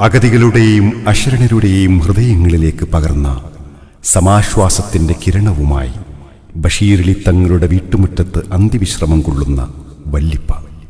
അഗതികളുടെയും അശരണരുടെയും ഹൃദയങ്ങളിലേക്ക് പകർന്ന സമാശ്വാസത്തിന്റെ കിരണവുമായി ബഷീറിലി തങ്ങളുടെ വീട്ടുമുറ്റത്ത് അന്തിവിശ്രമം കൊള്ളുന്ന വല്ലിപ്പ.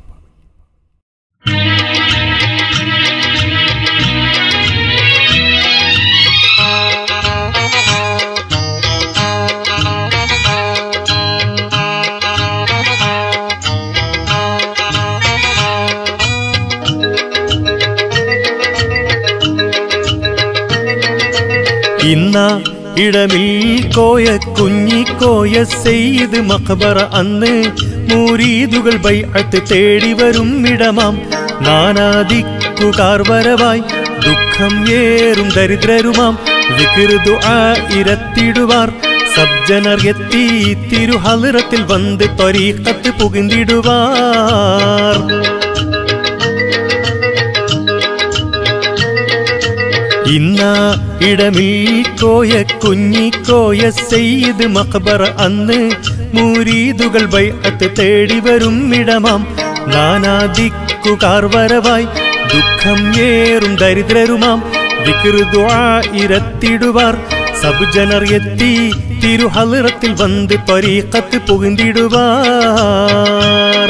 ഇന്നയിടമിൽ കോയ കുഞ്ഞിക്കോയ സെയ്ത് മഖബറ അന്ന് മുരീദുകൾ ബൈഅത്ത് തേടി വരും ഇടമാം. നാനാദിക്കുകാർ വരവായി ദുഃഖം ഏറും ദരിദ്രരുമാം. ദിക്ർ ദുആ ഇരത്തിടുവാർ സബ്ജനർ എത്തി തിരു ഹളറത്തിൽ വന്ന് ത്വരീഖത്ത് പുകിന്തിടുവാർ. ഇന്നയിടമിൽ കോയ കുഞ്ഞിക്കോയ സെയ്ത് മഖബറ അന്ന് മുരീദുകൾ ബൈഅത്ത് തേടി വരും ഇടമാം. നാനാദിക്കുകാർ വരവായി ദുഃഖം ഏറും ദരിദ്രരുമാം. ദിക്ർ ദുആ ഇരത്തിടുവാർ സബ്ജനർ എത്തി തിരു ഹളറത്തിൽ വന്ന് ത്വരീഖത്ത് പുകിന്തിടുവാർ.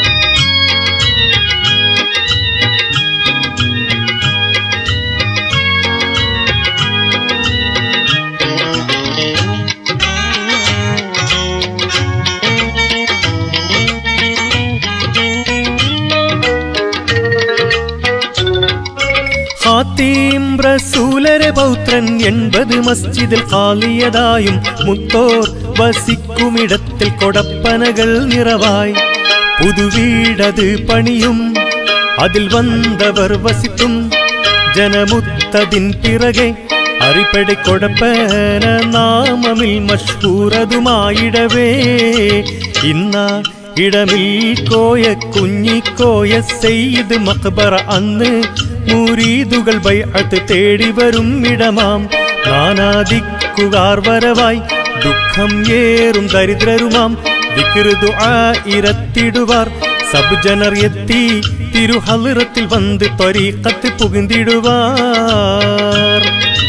ഖാത്തീം റസൂലരെ പൗത്രൻ 80 മസ്ജിദിൽ ഖാലിയതായും മുത്തോർ വസിക്കുമിടത്തിൽ കൊടപ്പനകൾ നിറവായി. പുതുവീടത് പണിയും അതിൽ വന്നവർ വസിത്തും ജനമുത്തതിൻ പിറകെ അറിപ്പടി കൊടപ്പന നാമമിൽ മഷ്ഹൂറതുമായിടവേ. ഇന്നയിടമിൽ കോയ കുഞ്ഞിക്കോയ സെയ്ത് മഖബറ അന്ന് മുരീദുകൾ ബൈഅത്ത് തേടി വരും ഇടമാം. നാനാദിക്കുകാർ വരവായി ദുഃഖം ഏറും ദരിദ്രരുമാം. ദിക്ർ ദുആ ഇരത്തിടുവാർ സബ്ജനർ എത്തി തിരു ഹളറത്തിൽ വന്ന് ത്വരീഖത്ത് പുകിന്തിടുവാർ.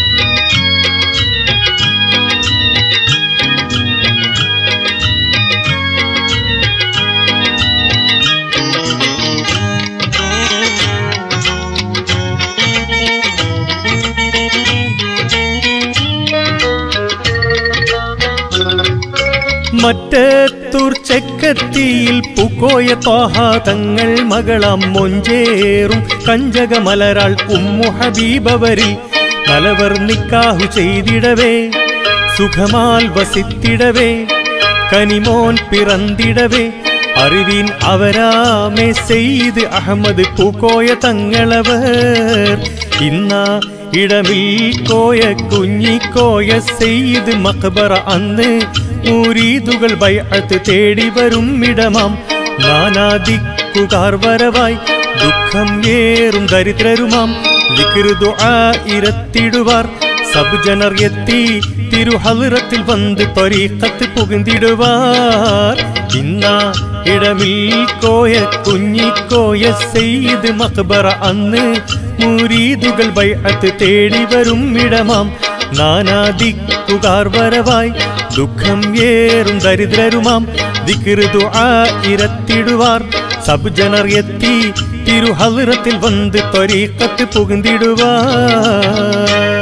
മറ്റത്തൂർ ചെക്കത്തിയിൽ പൂക്കോയ ത്വാഹ തങ്ങൾ മകളാം മൊഞ്ചേറും കഞ്ചകമലരാൾ ഉമ്മു ഹബീബവരിൽ പലവർ നിക്കാഹു ചെയ്തിടവേ. സുഖമാൽ വസിത്തിടവേ കനിമോൻ പിറന്നിടവേ. അറിവീൻ അവരാമേ സെയ്ദ് അഹമ്മദ് പൂക്കോയ തങ്ങളവർ. ഇന്നയിടമിൽ കോയ കുഞ്ഞിക്കോയ സെയ്ദ് മഖബറ അന്ന് മുരീദുകൾ ബൈഅത്ത് തേടി വരും ഇടമാം. നാനാദിക്കുകാർ വരവായി ദുഃഖം ഏറും ദരിദ്രരുമാം. ദിക്ർ ദുആ ഇരത്തിടുവാർ സബ്ജനർ എത്തി തിരു ഹളറത്തിൽ വന്ന് ത്വരീഖത്ത് പുകിന്തിടുവാർ. ഇന്നയിടമിൽ കോയ കുഞ്ഞിക്കോയ സെയ്ദ് മഖബറ അന്ന് മുരീദുകൾ ബൈഅത്ത് തേടി വരും ഇടമാം. നാനാദിക്കുകാർ വരവായി ദുഃഖം ഏറും ദരിദ്രരുമാം. ദിക്ർ ദുആ ഇരത്തിടുവാർ സബ്ജനർ എത്തി തിരു ഹളറത്തിൽ വന്ന് ത്വരീഖത്ത് പുകിന്തിടുവാർ.